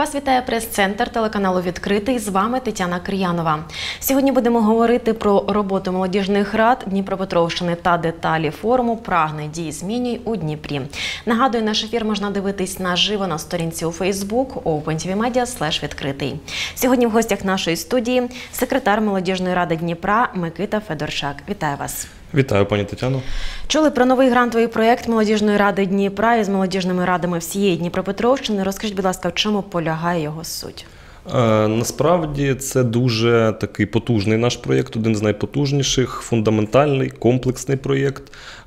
Вас вітає прес-центр телеканалу «Відкритий». З вами Тетяна Кир'янова. Сьогодні будемо говорити про роботу молодіжних рад Дніпропетровщини та деталі форуму «Прагни, дій, змінюй» у Дніпрі. Нагадую, наш ефір можна дивитись наживо на сторінці у Facebook opentvmedia/відкритий. Сьогодні в гостях нашої студії секретар молодіжної ради Дніпра Микита Федорчак. Вітаю вас. Вітаю, пані Тетяно. Чули про новий грантовий проєкт молодіжної ради Дніпра із молодіжними радами всієї Дніпропетровщини. Розкажіть, будь ласка, в чому полягає його суть? Насправді це дуже такий потужний наш проєкт, один з найпотужніших, фундаментальний, комплексний проєкт.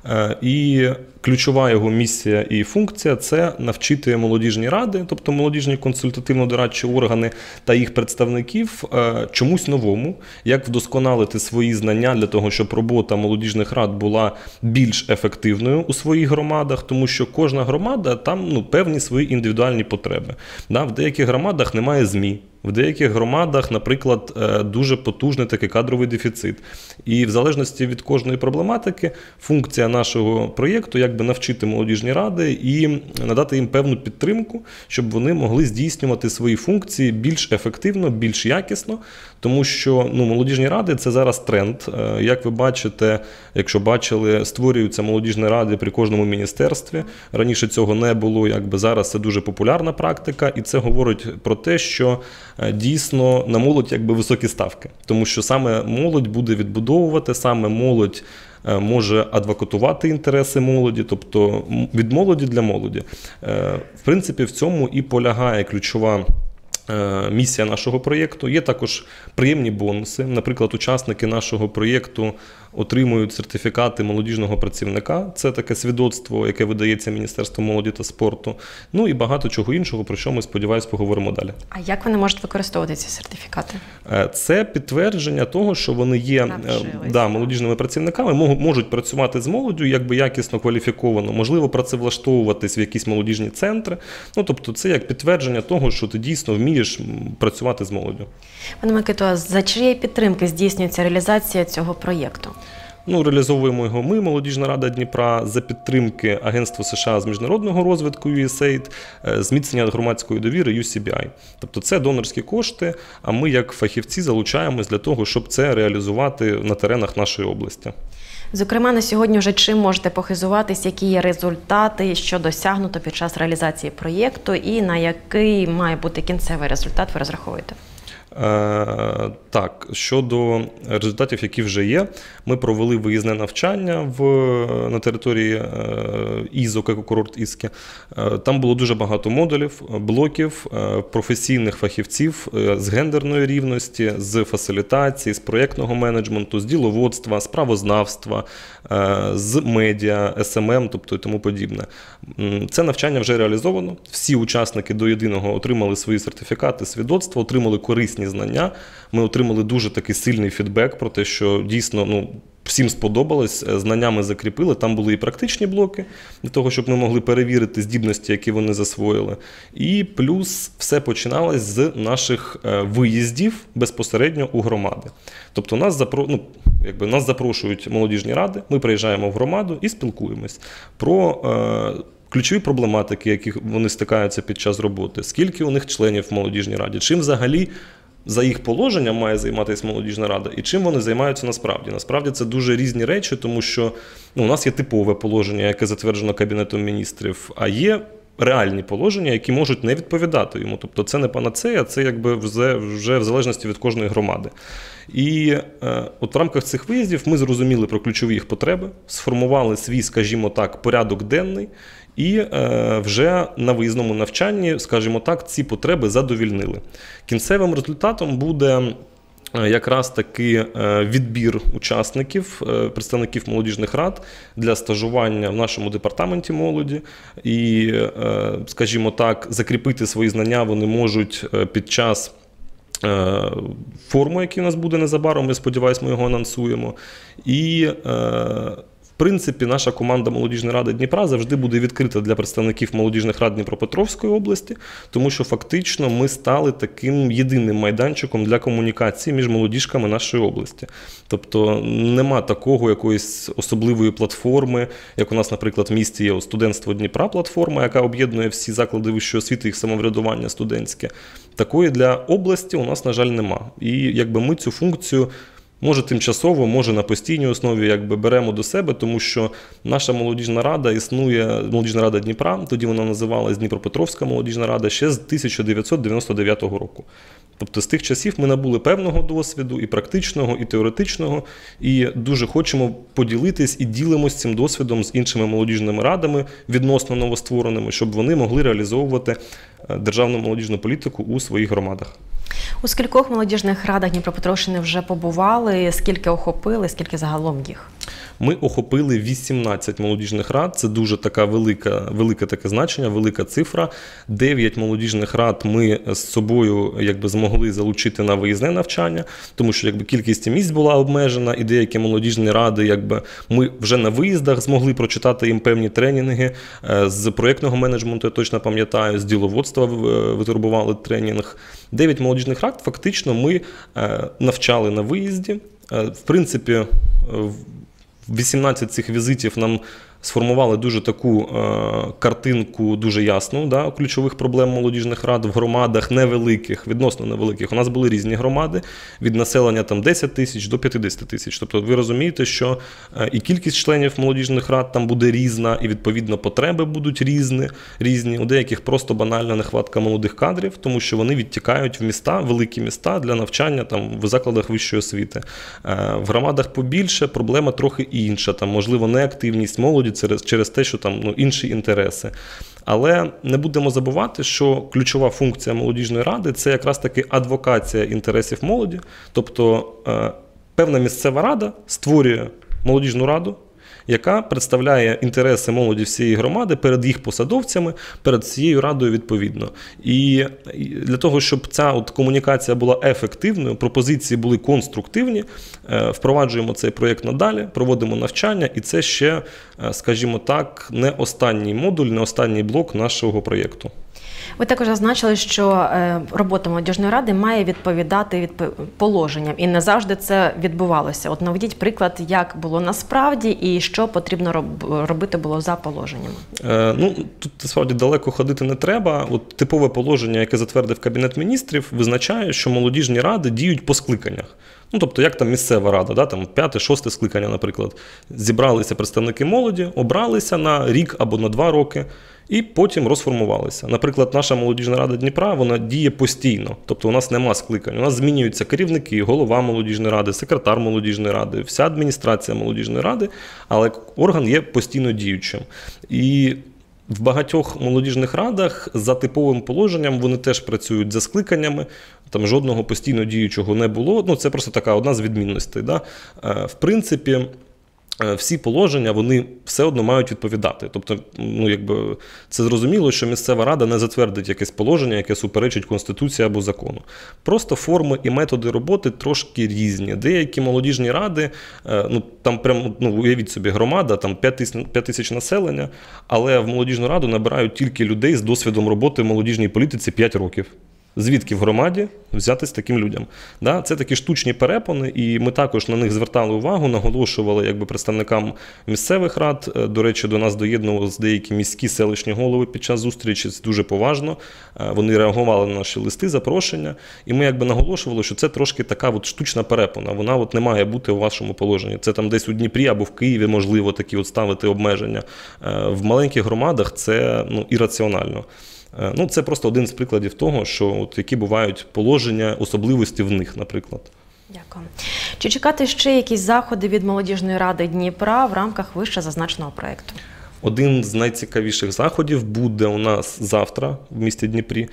І ключова його місія і функція – це навчити молодіжні ради, тобто молодіжні консультативно-дорадчі органи та їх представників чомусь новому, як вдосконалити свої знання для того, щоб робота молодіжних рад була більш ефективною у своїх громадах, тому що кожна громада, там певні свої індивідуальні потреби. В деяких громадах немає ЗМІ. В деяких громадах, наприклад, дуже потужний такий кадровий дефіцит. І в залежності від кожної проблематики, функція нашого проєкту – навчити молодіжні ради і надати їм певну підтримку, щоб вони могли здійснювати свої функції більш ефективно, більш якісно, тому що молодіжні ради – це зараз тренд. Як ви бачите, якщо бачили, створюються молодіжні ради при кожному міністерстві. Раніше цього не було, зараз це дуже популярна практика, і це говорить про те, що дійсно на молодь високі ставки, тому що саме молодь буде відбудовувати, саме молодь може адвокатувати інтереси молоді, тобто від молоді для молоді. В принципі, в цьому і полягає ключова місія нашого проєкту. Є також приємні бонуси. Наприклад, учасники нашого проєкту отримують сертифікати молодіжного працівника. Це таке свідоцтво, яке видається Міністерством молоді та спорту. І багато чого іншого, про що ми, сподіваюся, поговоримо далі. А як вони можуть використовувати ці сертифікати? Це підтвердження того, що вони є молодіжними працівниками, можуть працювати з молоддю, якісно кваліфіковано, можливо, працевлаштовуватись в якісь молодіжні центри. Тобто це як підтвердження того, що ти дійсно вмієш працювати з молоддю. Пане Микито, а за чиєї підтримки здійснюється реалізація цього проєкту? Реалізовуємо його ми, Молодіжна рада Дніпра, за підтримки Агентства США з міжнародного розвитку USAID, зміцнення громадської довіри UCBI. Тобто це донорські кошти, а ми як фахівці залучаємось для того, щоб це реалізувати на теренах нашої області. Зокрема, на сьогодні вже чим можете похизуватись, які є результати, що досягнуто під час реалізації проєкту і на який має бути кінцевий результат, ви розраховуєте? Так, щодо результатів, які вже є, ми провели виїзне навчання на території ІЗО, екокурорт Іски. Там було дуже багато модулів, блоків, професійних фахівців з гендерної рівності, з фасилітації, з проєктного менеджменту, з діловодства, з правознавства, з медіа, СММ, тобто і тому подібне. Це навчання вже реалізовано. Всі учасники до єдиного отримали свої сертифікати, свідоцтва, отримали корисні знання. Ми отримали дуже такий сильний фідбек про те, що дійсно всім сподобалось, знання ми закріпили. Там були і практичні блоки, для того, щоб ми могли перевірити здібності, які вони засвоїли. І плюс все починалось з наших виїздів безпосередньо у громади. Тобто нас запрошують молодіжні ради, ми приїжджаємо в громаду і спілкуємось про ключові проблематики, які вони стикаються під час роботи, скільки у них членів в молодіжній раді, чим взагалі за їх положенням має займатися молодіжна рада і чим вони займаються насправді. Насправді це дуже різні речі, тому що у нас є типове положення, яке затверджено Кабінетом міністрів, а є реальні положення, які можуть не відповідати йому. Тобто це не панацея, це вже в залежності від кожної громади. І в рамках цих виїздів ми зрозуміли про ключові їх потреби, сформували свій, скажімо так, порядок денний, і вже на виїзному навчанні, скажімо так, ці потреби задовільнили. Кінцевим результатом буде якраз таки відбір учасників, представників молодіжних рад для стажування в нашому департаменті молоді. І, скажімо так, закріпити свої знання вони можуть під час форуму, який у нас буде незабаром, я сподіваюся, ми його анонсуємо. І принципі, наша команда Молодіжної ради Дніпра завжди буде відкрита для представників молодіжних рад Дніпропетровської області, тому що фактично ми стали таким єдиним майданчиком для комунікації між молодіжками нашої області. Тобто нема такого якоїсь особливої платформи, як у нас, наприклад, в місті є студентство Дніпра платформа, яка об'єднує всі заклади вищої освіти, їх самоврядування студентське. Такої для області у нас, на жаль, нема. І якби ми цю функцію може тимчасово, може на постійній основі якби беремо до себе, тому що наша молодіжна рада існує, Молодіжна рада Дніпра, тоді вона називалась Дніпропетровська молодіжна рада, ще з 1999 року. Тобто з тих часів ми набули певного досвіду, і практичного, і теоретичного, і дуже хочемо поділитись і ділимось цим досвідом з іншими молодіжними радами, відносно новоствореними, щоб вони могли реалізовувати державну молодіжну політику у своїх громадах. У скількох молодіжних радах Дніпропетровщини вже побували, скільки охопили, скільки загалом їх? Ми охопили 18 молодіжних рад, це дуже така велике таке значення, велика цифра. 9 молодіжних рад ми з собою якби змогли залучити на виїзне навчання, тому що якби кількість місць була обмежена, і деякі молодіжні ради, якби ми вже на виїздах змогли прочитати їм певні тренінги, з проєктного менеджменту, я точно пам'ятаю, з діловодства витурбували тренінг. 9 молодіжних рад фактично ми навчали на виїзді. В принципі, 18 цих візитів нам сформували дуже таку картинку, дуже ясну, да, ключових проблем молодіжних рад в громадах невеликих, відносно невеликих. У нас були різні громади, від населення там 10 тисяч до 50 тисяч. Тобто ви розумієте, що і кількість членів молодіжних рад там буде різна, і відповідно потреби будуть різні. У деяких просто банальна нехватка молодих кадрів, тому що вони відтікають в міста, великі міста для навчання там в закладах вищої освіти. В громадах побільше проблема трохи інша, там можливо неактивність молоді через те, що там інші інтереси. Але не будемо забувати, що ключова функція молодіжної ради – це якраз таки адвокація інтересів молоді. Тобто певна місцева рада створює молодіжну раду, яка представляє інтереси молоді всієї громади перед їх посадовцями, перед всією радою відповідно. І для того, щоб ця комунікація була ефективною, пропозиції були конструктивні, впроваджуємо цей проєкт надалі, проводимо навчання, і це ще, скажімо так, не останній модуль, не останній блок нашого проєкту. Ви також зазначили, що робота молодіжної ради має відповідати положенням, і не завжди це відбувалося. От наведіть приклад, як було насправді і що потрібно робити було за положеннями. Тут справді далеко ходити не треба. От типове положення, яке затвердив Кабінет міністрів, визначає, що молодіжні ради діють по скликаннях. Тобто, як там місцева рада, да, там 5-6 скликання, наприклад. Зібралися представники молоді, обралися на рік або на 2 роки, і потім розформувалися. Наприклад, наша молодіжна рада Дніпра, вона діє постійно. Тобто у нас нема скликань. У нас змінюються керівники, голова молодіжної ради, секретар молодіжної ради, вся адміністрація молодіжної ради, але орган є постійно діючим. І в багатьох молодіжних радах за типовим положенням вони теж працюють за скликаннями, там жодного постійно діючого не було. Це просто така одна з відмінностей. Да? В принципі, всі положення, вони все одно мають відповідати. Тобто, це зрозуміло, що місцева рада не затвердить якесь положення, яке суперечить Конституції або закону. Просто форми і методи роботи трошки різні. Деякі молодіжні ради, там прям, уявіть собі, громада, там 5 тисяч населення, але в молодіжну раду набирають тільки людей з досвідом роботи в молодіжній політиці 5 років. Звідки в громаді взятись таким людям? Да? Це такі штучні перепони, і ми також на них звертали увагу, наголошували представникам місцевих рад. До речі, до нас доєднувалися деякі міські селищні голови під час зустрічі, це дуже поважно. Вони реагували на наші листи, запрошення, і ми наголошували, що це трошки така штучна перепона, вона не має бути у вашому положенні. Це там десь у Дніпрі або в Києві можливо такі ставити обмеження. В маленьких громадах це ірраціонально. Це просто один з прикладів того, що які бувають положення, особливості в них, наприклад. Дякую. Чи чекати ще якісь заходи від Молодіжної ради Дніпра в рамках вище зазначеного проєкту? Один з найцікавіших заходів буде у нас завтра в місті Дніпрі,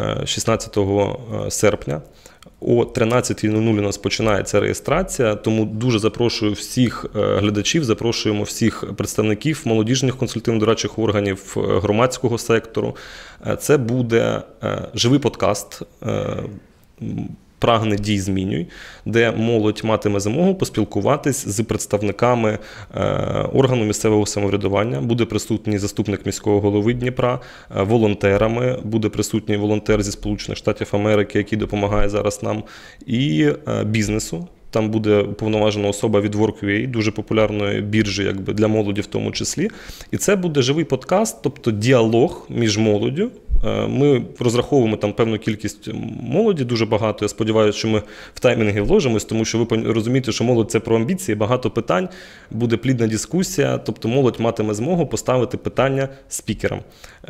16 серпня. О 13:00 у нас починається реєстрація, тому дуже запрошую всіх глядачів, запрошуємо всіх представників молодіжних консультативно-дорадчих органів, громадського сектору. Це буде живий подкаст. «Прагни, дій, змінюй», де молодь матиме змогу поспілкуватись з представниками органу місцевого самоврядування. Буде присутній заступник міського голови Дніпра, волонтерами, буде присутній волонтер зі Сполучених Штатів Америки, який допомагає зараз нам, і бізнесу. Там буде уповноважена особа від Work.ua, дуже популярної біржі якби, для молоді в тому числі. І це буде живий подкаст, тобто діалог між молоддю. Ми розраховуємо там певну кількість молоді, дуже багато. Я сподіваюся, що ми в таймінги вложимось, тому що ви розумієте, що молодь – це про амбіції, багато питань, буде плідна дискусія, тобто молодь матиме змогу поставити питання спікерам.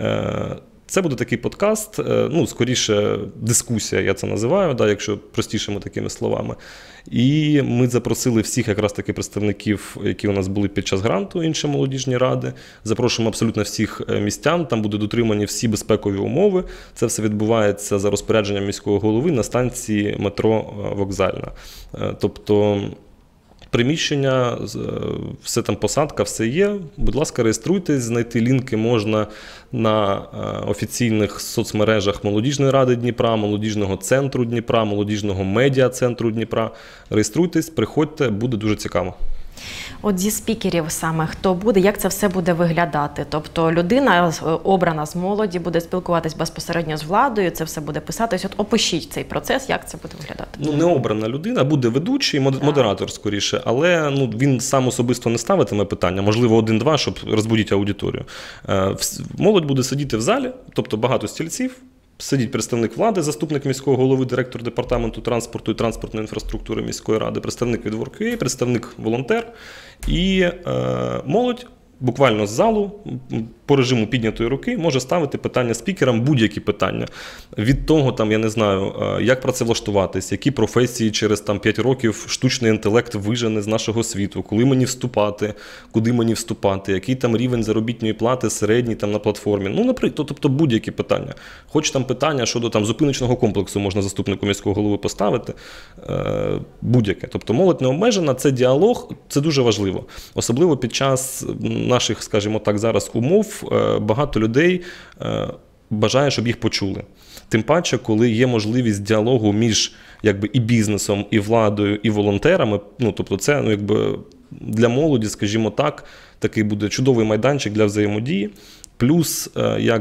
Це буде такий подкаст, скоріше дискусія, я це називаю, якщо простішими такими словами. І ми запросили всіх якраз таки представників, які у нас були під час гранту, інші молодіжні ради. Запрошуємо абсолютно всіх містян, там будуть дотримані всі безпекові умови. Це все відбувається за розпорядженням міського голови на станції метро «Вокзальна». Тобто приміщення, все там посадка, все є. Будь ласка, реєструйтесь, знайти лінки можна на офіційних соцмережах Молодіжної ради Дніпра, Молодіжного центру Дніпра, Молодіжного медіа-центру Дніпра. Реєструйтесь, приходьте, буде дуже цікаво. От зі спікерів саме хто буде, як це все буде виглядати? Тобто людина, обрана з молоді, буде спілкуватись безпосередньо з владою, це все буде писатись. От опишіть цей процес, як це буде виглядати? Не обрана людина, буде ведучий, модератор скоріше, але він сам особисто не ставитиме питання, можливо, один-два, щоб розбудити аудиторію. Молодь буде сидіти в залі, тобто багато стільців. Сидить представник влади, заступник міського голови, директор департаменту транспорту і транспортної інфраструктури міської ради, представник від Work.ua, представник волонтер і молодь буквально з залу по режиму піднятої руки може ставити питання спікерам, будь-які питання. Від того, я не знаю, як працевлаштуватись, які професії через 5 років штучний інтелект вижене з нашого світу, коли мені вступати, куди мені вступати, який там рівень заробітної плати середній на платформі. Наприклад, тобто будь-які питання. Хоч питання щодо зупиночного комплексу можна заступнику міського голови поставити, будь-яке. Тобто молодь не обмежена, це діалог, це дуже важливо. Особливо під час наших, скажімо так, зараз умов багато людей бажає, щоб їх почули. Тим паче, коли є можливість діалогу між і бізнесом, і владою, і волонтерами, тобто це для молоді, скажімо так, такий буде чудовий майданчик для взаємодії. Плюс,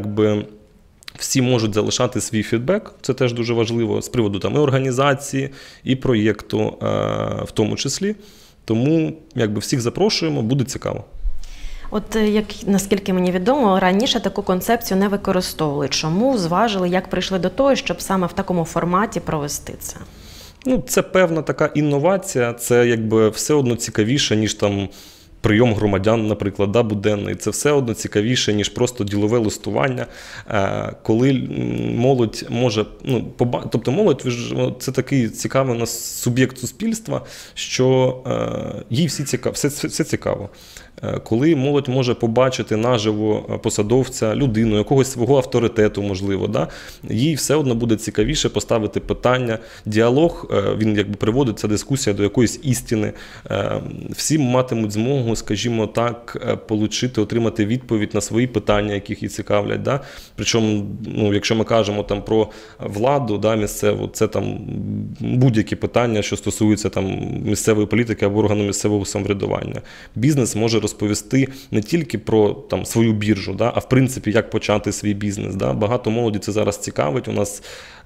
всі можуть залишати свій фідбек, це теж дуже важливо, з приводу і організації, і проєкту в тому числі. Тому, всіх запрошуємо, буде цікаво. От, наскільки мені відомо, раніше таку концепцію не використовували. Чому зважили, як прийшли до того, щоб саме в такому форматі провести це? Це певна така інновація, це все одно цікавіше, ніж прийом громадян, наприклад, буденний. Це все одно цікавіше, ніж просто ділове листування. Коли молодь може, тобто молодь – це такий цікавий у нас суб'єкт суспільства, що їй все цікаво. Коли молодь може побачити наживо посадовця, людину, якогось свого авторитету, можливо, їй все одно буде цікавіше поставити питання. Діалог, він приводить, ця дискусія до якоїсь істини. Всі матимуть змогу, скажімо так, отримати відповідь на свої питання, яких їх цікавлять. Причому, якщо ми кажемо про владу місцеву, це будь-які питання, що стосуються місцевої політики або органу місцевого самоврядування. Бізнес може розповісти не тільки про свою біржу, а в принципі, як почати свій бізнес. Багато молоді це зараз цікавить. У нас,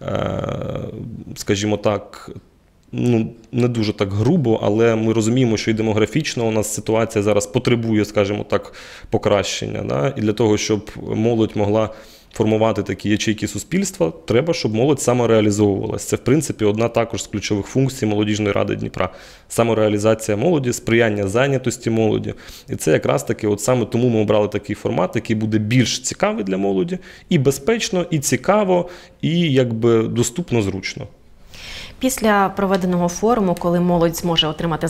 скажімо так, не дуже так грубо, але ми розуміємо, що і демографічно у нас ситуація зараз потребує, скажімо так, покращення. І для того, щоб молодь могла формувати такі ячейки суспільства, треба, щоб молодь самореалізовувалася. Це, в принципі, одна також з ключових функцій Молодіжної ради Дніпра. Самореалізація молоді, сприяння зайнятості молоді. І це якраз таки, саме тому ми обрали такий формат, який буде більш цікавий для молоді, і безпечно, і цікаво, і доступно, зручно. Після проведеного форуму, коли молодь зможе отримати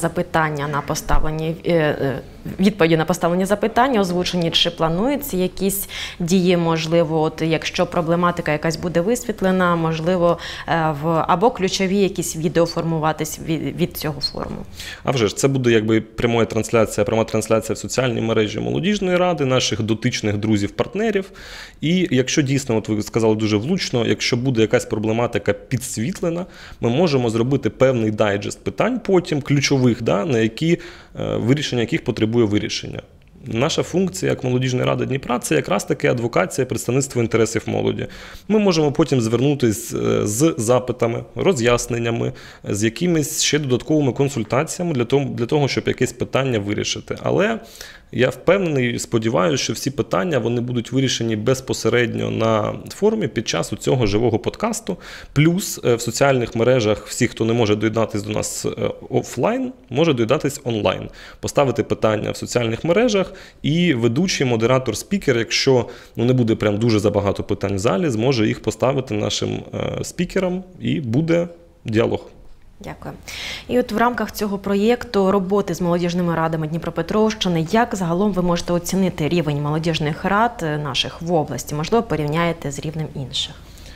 відповіді на поставлені запитання, озвучені, чи плануються якісь дії, можливо, якщо проблематика якась буде висвітлена, можливо, або ключові якісь відео формуватись від цього форуму? А вже ж, це буде пряма трансляція в соціальній мережі Молодіжної ради, наших дотичних друзів-партнерів. І якщо дійсно, ви сказали дуже влучно, якщо буде якась проблематика підсвітлена, ми можемо зробити певний дайджест питань потім, ключових, да, на які, вирішення яких потребує вирішення. Наша функція як молодіжної ради Дніпра – це якраз таки адвокація, представництво інтересів молоді. Ми можемо потім звернутися з запитами, роз'ясненнями, з якимись ще додатковими консультаціями для того, щоб якесь питання вирішити. Але я впевнений, сподіваюся, що всі питання вони будуть вирішені безпосередньо на форумі під час цього живого подкасту. Плюс в соціальних мережах всі, хто не може доєднатися до нас офлайн, може доєднатися онлайн. Поставити питання в соціальних мережах і ведучий, модератор, спікер, якщо не буде прям дуже забагато питань в залі, зможе їх поставити нашим спікерам і буде діалог. Дякую. І от в рамках цього проєкту роботи з молодіжними радами Дніпропетровщини, як загалом ви можете оцінити рівень молодіжних рад наших в області? Можливо, порівняєте з рівнем інших?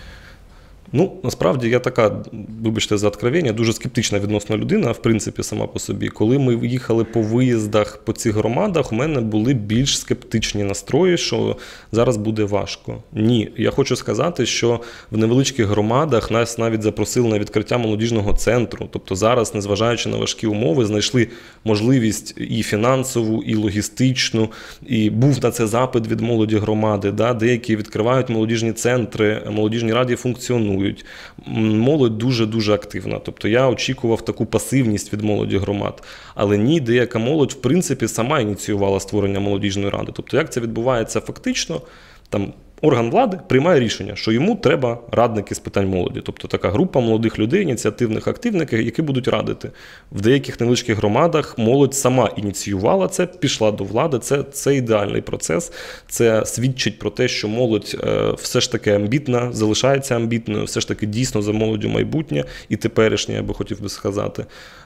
Насправді, я така, вибачте за откровення, дуже скептична відносно людина, в принципі, сама по собі. Коли ми їхали по виїздах по цих громадах, у мене були більш скептичні настрої, що зараз буде важко. Ні, я хочу сказати, що в невеличких громадах нас навіть запросили на відкриття молодіжного центру. Тобто зараз, незважаючи на важкі умови, знайшли можливість і фінансову, і логістичну, і був на це запит від молоді громади. Да? Деякі відкривають молодіжні центри, молодіжні ради функціонують. Молодь дуже-дуже активна. Тобто я очікував таку пасивність від молоді громад. Але ні, деяка молодь, в принципі, сама ініціювала створення молодіжної ради. Тобто як це відбувається фактично, там орган влади приймає рішення, що йому треба радники з питань молоді. Тобто така група молодих людей, ініціативних активників, які будуть радити. В деяких невеличких громадах молодь сама ініціювала це, пішла до влади. Це ідеальний процес. Це свідчить про те, що молодь все ж таки амбітна, залишається амбітною, все ж таки дійсно за молоддю майбутнє і теперішнє, я би хотів би сказати.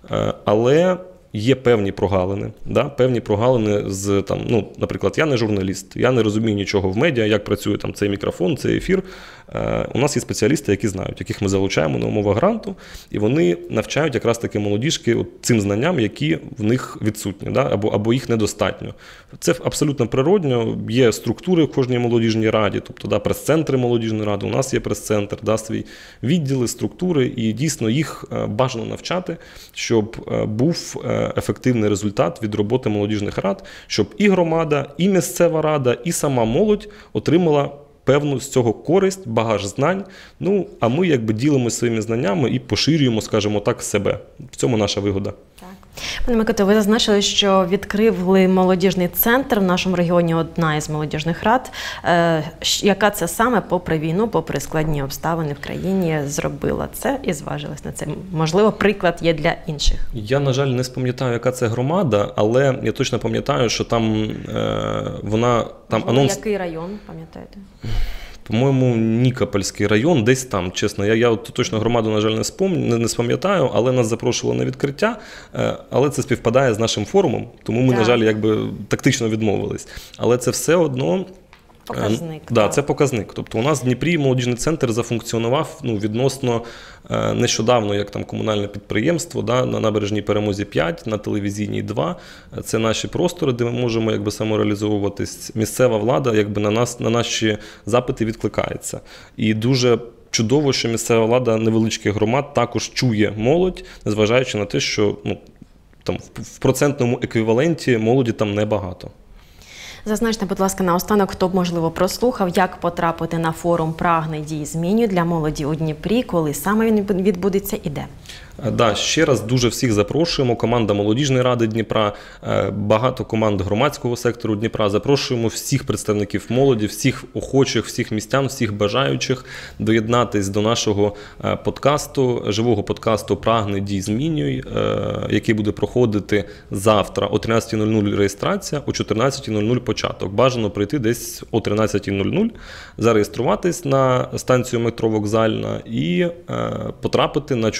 Але є певні прогалини, певні прогалини з, наприклад, я не журналіст, я не розумію нічого в медіа, як працює там цей мікрофон, цей ефір. У нас є спеціалісти, які знають, яких ми залучаємо на умовах гранту, і вони навчають якраз таки молодіжки цим знанням, які в них відсутні, або їх недостатньо. Це абсолютно природньо, є структури в кожній молодіжній раді, тобто прес-центри молодіжної ради, у нас є прес-центр, свій відділи, структури, і дійсно їх бажано навчати, щоб був ефективний результат від роботи молодіжних рад, щоб і громада, і місцева рада, і сама молодь отримала певну з цього користь, багаж знань. А ми якби ділимося своїми знаннями і поширюємо, скажімо так, себе. В цьому наша вигода. Так. Пане Микито, ви зазначили, що відкрили молодіжний центр в нашому регіоні одна із молодіжних рад. Яка це саме попри війну, попри складні обставини в країні зробила це і зважилась на це? Можливо, приклад є для інших? Я, на жаль, не пам'ятаю, яка це громада, але я точно пам'ятаю, що там вона... анонс... Який район, пам'ятаєте? По-моєму, Нікопольський район, десь там, чесно. Я точно громаду, на жаль, не спам'ятаю, але нас запрошували на відкриття, але це співпадає з нашим форумом, тому ми, на жаль, тактично відмовились. Але це все одно... Показник. Це показник. Тобто у нас в Дніпрі молодіжний центр зафункціонував відносно нещодавно, як там комунальне підприємство, на Набережній Перемозі 5, на Телевізійній 2. Це наші простори, де ми можемо самореалізовуватись. Місцева влада на наші запити відкликається. І дуже чудово, що місцева влада невеличких громад також чує молодь, незважаючи на те, що там в процентному еквіваленті молоді там небагато. Зазначте, будь ласка, наостанок, хто б, можливо, прослухав, як потрапити на форум «Прагни, дій, змінюй» для молоді у Дніпрі, коли саме він відбудеться і де? Ще раз дуже всіх запрошуємо. Команда Молодіжної ради Дніпра, багато команд громадського сектору Дніпра. Запрошуємо всіх представників молоді, всіх охочих, всіх містян, всіх бажаючих доєднатись до нашого подкасту, живого подкасту «Прагни, дій, змінюй», який буде проходити завтра о 13:00 реєстрація, о 14:00 початок. Бажано прийти десь о 13:00, зареєструватись на станцію метро Вокзальна і потрапити на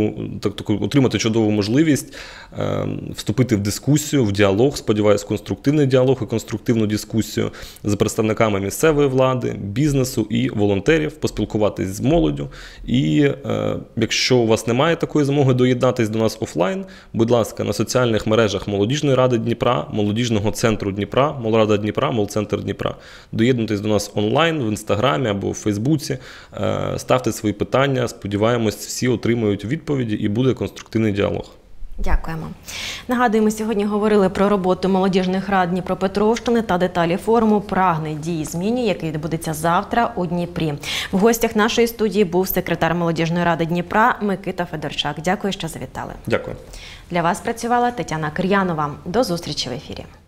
отримати чудову можливість вступити в дискусію, в діалог, сподіваюсь, конструктивний діалог і конструктивну дискусію з представниками місцевої влади, бізнесу і волонтерів, поспілкуватись з молоддю. І якщо у вас немає такої змоги доєднатись до нас офлайн, будь ласка, на соціальних мережах Молодіжної ради Дніпра, Молодіжного центру Дніпра, Молрада Дніпра, Молцентр Дніпра. Доєднуйтесь до нас онлайн, в Інстаграмі або в Фейсбуці, ставте свої питання, сподіваємось, всі отримають відповіді і буде конструктивний діалог. Дякуємо. Нагадуємо, сьогодні говорили про роботу молодіжних рад Дніпропетровщини та деталі форуму «Прагни, дій, змінюй», який відбудеться завтра у Дніпрі. В гостях нашої студії був секретар молодіжної ради Дніпра Микита Федорчак. Дякую, що завітали. Дякую. Для вас працювала Тетяна Кир'янова. До зустрічі в ефірі.